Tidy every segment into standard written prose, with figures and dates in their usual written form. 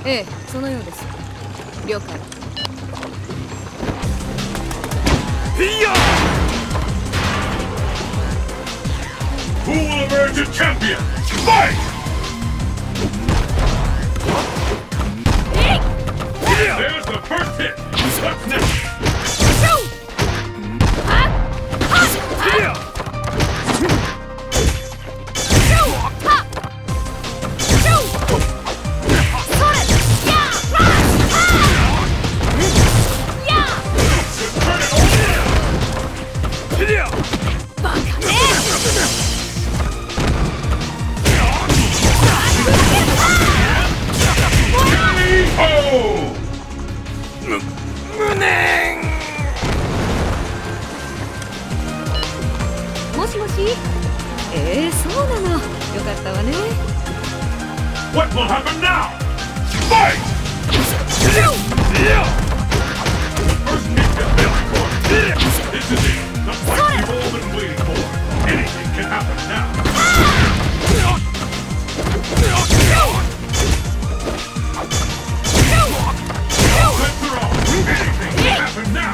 ええ、そのようです。了解。 Who will emerge a champion? Fight! There's the first hit. What's next? Munen! もしもし。そうなの。よかったわね。 What will happen now? Fight! The first hit has been recorded. This is it. The fight we've all been waiting for. Anything can happen now. Let's throw. Anything can happen now.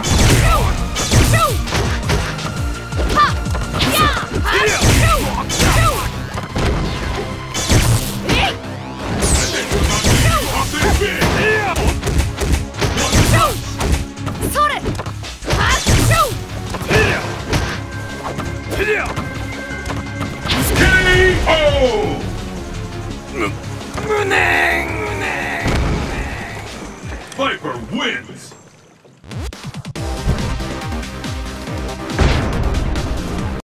Viper wins!